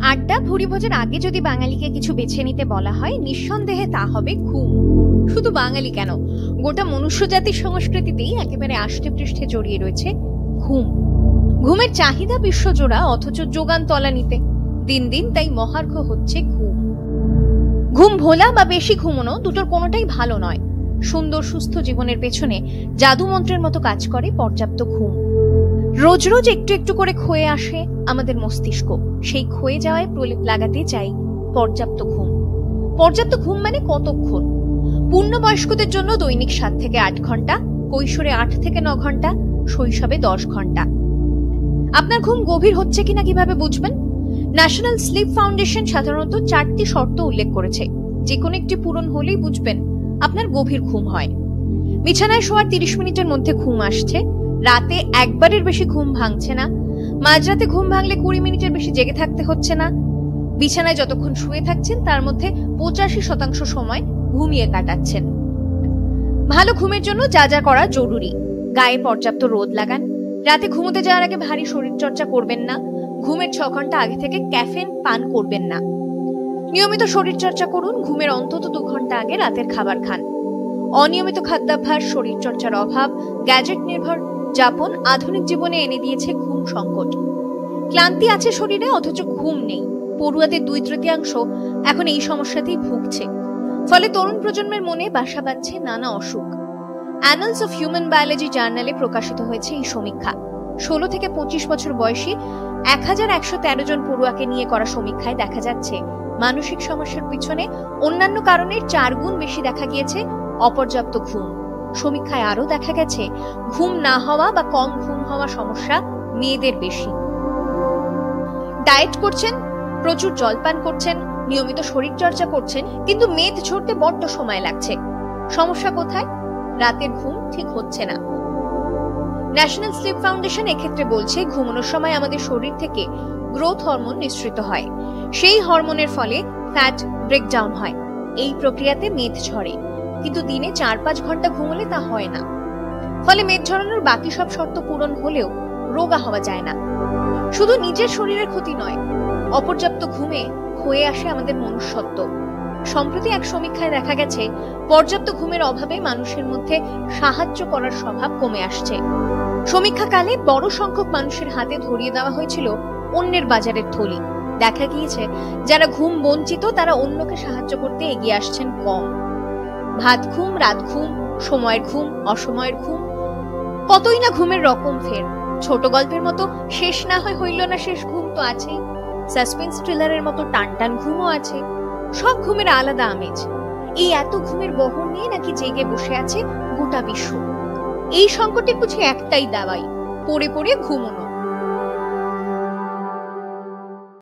আড্ডা ভুরিভোজের আগে যদি বাঙালিকে কিছু বেছে নিতে বলা হয়, নিঃসন্দেহে তা হবে ঘুম। শুধু বাঙালি কেন, গোটা মনুষ্যজাতির সংস্কৃতিতেই একেবারে আষ্টে পৃষ্ঠে জড়িয়ে রয়েছে ঘুম। ঘুমের চাহিদা বিশ্বজোড়া, অথচ যোগান তলানিতে। দিন দিন তাই মহার্ঘ হচ্ছে ঘুম। ঘুম ভোলা বা বেশি ঘুমোনো দুটোর কোনোটাই ভালো নয়। সুন্দর সুস্থ জীবনের পেছনে জাদু মন্ত্রের মতো কাজ করে পর্যাপ্ত ঘুম। রোজ রোজ একটু একটু করে ক্ষয়ে আসে আমাদের মস্তিষ্ক। সেই ক্ষয়ে যাওয়ায় প্রলেপ লাগাতে চাই পর্যাপ্ত ঘুম। পর্যাপ্ত ঘুম মানে কতক্ষণ? পূর্ণবয়স্কদের জন্য দৈনিক 7 থেকে 8 ঘন্টা, কৈশোরে 8 থেকে 9 ঘন্টা, শৈশবে 10 ঘন্টা। আপনার ঘুম গভীর হচ্ছে কিনা কিভাবে বুঝবেন? ন্যাশনাল স্লিপ ফাউন্ডেশন সাধারণত 4টি শর্ত উল্লেখ করেছে। যে কোনো একটি পূরণ হলেই বুঝবেন আপনার গভীর ঘুম হয়। বিছানায় শোয়ার 30 মিনিটের মধ্যে ঘুম আসছে, রাতে একবারের বেশি ঘুম ভাঙছে না, মাঝরাতে ঘুম ভাঙলে 20 মিনিটের বেশি জেগে থাকতে হচ্ছে না, বিছানায় যতক্ষণ শুয়ে থাকছেন তার মধ্যে 85% সময় ঘুমিয়ে কাটাচ্ছেন। ভালো ঘুমের জন্য যা যা করা জরুরি: গায়ে পর্যাপ্ত রোদ লাগান, রাতে ঘুমোতে যাওয়ার আগে ভারী শরীর চর্চা করবেন না, ঘুমের 6 ঘন্টা আগে থেকে ক্যাফেন পান করবেন না, নিয়মিত শরীর চর্চা করুন, ঘুমের অন্তত 2 ঘন্টা আগে রাতের খাবার খান। অনিয়মিত খাদ্যাভ্যাস, শরীর চর্চার অভাব, গ্যাজেট নির্ভর যাপন আধুনিক জীবনে এনে দিয়েছে ঘুম সংকট। ক্লান্তি আছে শরীরে অথচ ঘুম নেই। পড়ুয়াদের 2/3 এখন এই সমস্যাতেই ভুগছে। ফলে তরুণ প্রজন্মের মনে বাসা বাঁধছে নানা অসুখ। অ্যানালস অফ হিউম্যান বায়োলজি জার্নালে প্রকাশিত হয়েছে এই সমীক্ষা। 16 থেকে 25 বছর বয়সী 1113 জন পড়ুয়াকে নিয়ে করা সমীক্ষায় দেখা যাচ্ছে মানসিক সমস্যার পিছনে অন্যান্য কারণের 4 গুণ বেশি দেখা গিয়েছে অপর্যাপ্ত ঘুম। সমীক্ষায় আরো দেখা গেছে ঘুম না হওয়া বা কম ঘুম হওয়া সমস্যা মেয়েদের বেশি। ডায়েট করছেন, প্রচুর জলপান করছেন, নিয়মিত শরীর চর্চা করছেন, কিন্তু মেদ ঝরতে বড্ড সময় লাগছে। সমস্যা কোথায়? রাতের ঘুম ঠিক হচ্ছে না। ন্যাশনাল স্লিপ ফাউন্ডেশন এক্ষেত্রে বলছে, ঘুমানোর সময় আমাদের শরীর থেকে গ্রোথ হরমোন নিঃসৃত হয়। সেই হরমোনের ফলে ফ্যাট ব্রেকডাউন হয়। এই প্রক্রিয়াতে মেদ ঝরে, কিন্তু দিনে 4-5 ঘন্টা ঘুমোলে তা হয় না। ফলে মেদ ঝরানোর বাকি সব শর্ত পূরণ হলেও রোগা হওয়া যায় না। শুধু নিজের শরীরের ক্ষতি নয়, অপর্যাপ্ত ঘুমে ক্ষয়ে আসে আমাদের মনুষ্যত্ব। সম্প্রতি এক সমীক্ষায় দেখা গেছে পর্যাপ্ত ঘুমের অভাবে মানুষের মধ্যে সাহায্য করার স্বভাব কমে আসছে। সমীক্ষাকালে বড় সংখ্যক মানুষের হাতে ধরিয়ে দেওয়া হয়েছিল অন্যের বাজারের থলি। দেখা গিয়েছে যারা ঘুম বঞ্চিত তারা অন্যকে সাহায্য করতে এগিয়ে আসছেন কম। ভাত ঘুম, রাত ঘুম, সময়ের ঘুম, অসময়ের ঘুম, কতই না ঘুমের রকম ফের। ছোট গল্পের মতো শেষ না হইল না শেষ ঘুম তো আছেই। সাসপেন্স থ্রিলারের মতো টানটান ঘুমও আছে। সব ঘুমের আলাদা আমেজ। এই এত ঘুমের বহর নিয়ে নাকি জেগে বসে আছে গোটা বিশ্ব। এই সংকটে বুঝি একটাই দাওয়াই, পড়ে পড়ে ঘুমোনো।